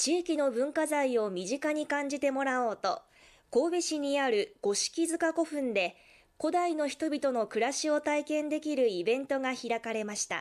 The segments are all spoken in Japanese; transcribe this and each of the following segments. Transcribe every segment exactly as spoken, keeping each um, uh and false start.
地域の文化財を身近に感じてもらおうと、神戸市にある五色塚古墳で古代の人々の暮らしを体験できるイベントが開かれました。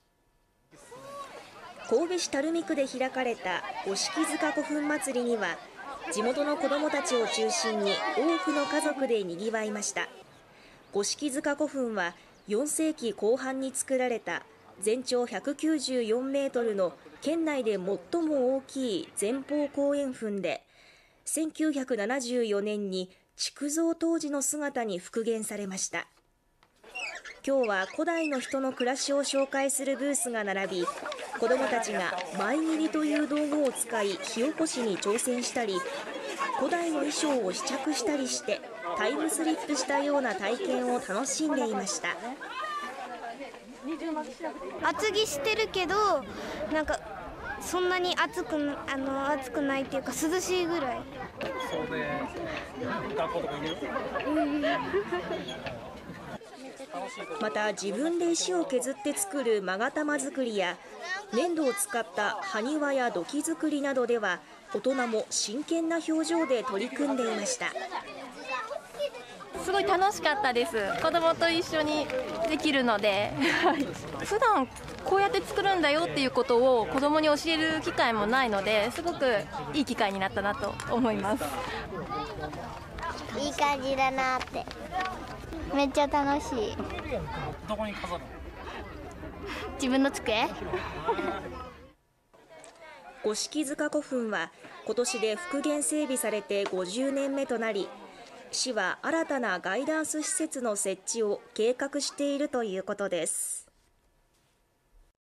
神戸市垂水区で開かれた五色塚古墳祭りには、地元の子どもたちを中心に多くの家族でにぎわいました。五色塚古墳はよんせいきこう半に作られた全長ひゃくきゅうじゅうよんメートルの県内で最も大きい前方後円墳で、せんきゅうひゃくななじゅうよねんに築造当時の姿に復元されました。今日は古代の人の暮らしを紹介するブースが並び、子どもたちが舞切りという道具を使い火起こしに挑戦したり、古代の衣装を試着したりしてタイムスリップしたような体験を楽しんでいました。 厚着してるけど、なんかそんなに暑くあの暑くないっていうか涼しいぐらい。そうで学校とか行ける？ また自分で石を削って作る勾玉作りや粘土を使った埴輪や土器作りなどでは、大人も真剣な表情で取り組んでいました。 すごい楽しかったです。子供と一緒にできるので普段こうやって作るんだよっていうことを子供に教える機会もないので、すごくいい機会になったなと思います。 いい感じだなって。めっちゃ楽しい。 どこに飾るの？ 自分の机。 五色塚古墳は今年で復元整備されてごじゅうねんめとなり、市は新たなガイダンス施設の設置を計画しているということです。